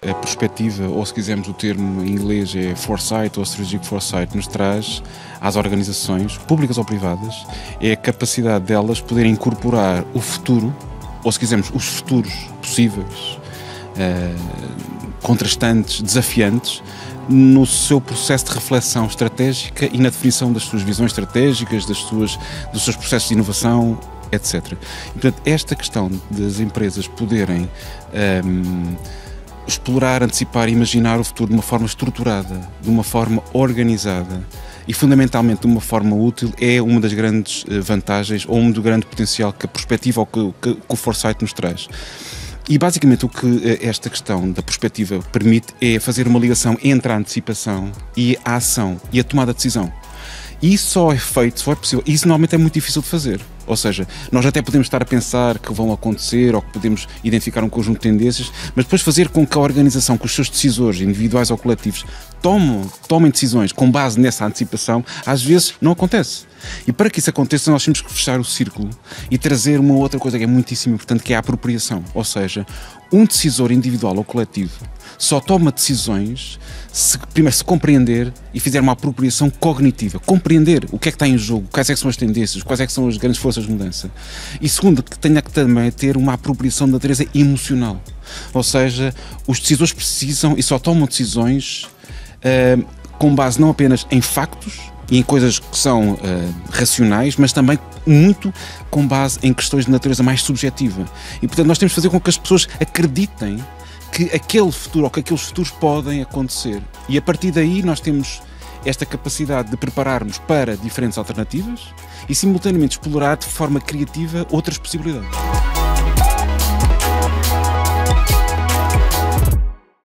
a perspectiva, ou se quisermos o termo em inglês é foresight ou strategic foresight, nos traz às organizações, públicas ou privadas, é a capacidade delas poderem incorporar o futuro, ou se quisermos os futuros possíveis, contrastantes, desafiantes, no seu processo de reflexão estratégica e na definição das suas visões estratégicas, dos seus processos de inovação, etc. E, portanto, esta questão das empresas poderem explorar, antecipar e imaginar o futuro de uma forma estruturada, de uma forma organizada e fundamentalmente de uma forma útil é uma das grandes vantagens ou um do grande potencial que a perspectiva ou que o foresight nos traz. E basicamente o que esta questão da perspectiva permite é fazer uma ligação entre a antecipação e a ação e a tomada de decisão. E isso só é feito, só é possível. E isso normalmente é muito difícil de fazer. Ou seja, nós até podemos estar a pensar que vão acontecer ou que podemos identificar um conjunto de tendências, mas depois fazer com que a organização, que os seus decisores, individuais ou coletivos, tomem decisões com base nessa antecipação, às vezes não acontece. E para que isso aconteça, nós temos que fechar o círculo e trazer uma outra coisa que é muitíssimo importante, que é a apropriação. Ou seja, um decisor individual ou coletivo só toma decisões primeiro se compreender e fizer uma apropriação cognitiva, compreender o que é que está em jogo, quais é que são as tendências, quais é que são as grandes forças de mudança. E segundo, que tenha que também ter uma apropriação de natureza emocional. Ou seja, os decisores precisam e só tomam decisões com base não apenas em factos e em coisas que são racionais, mas também muito com base em questões de natureza mais subjetiva. E portanto nós temos que fazer com que as pessoas acreditem que aquele futuro ou que aqueles futuros podem acontecer. E a partir daí nós temos esta capacidade de prepararmos para diferentes alternativas e simultaneamente explorar de forma criativa outras possibilidades.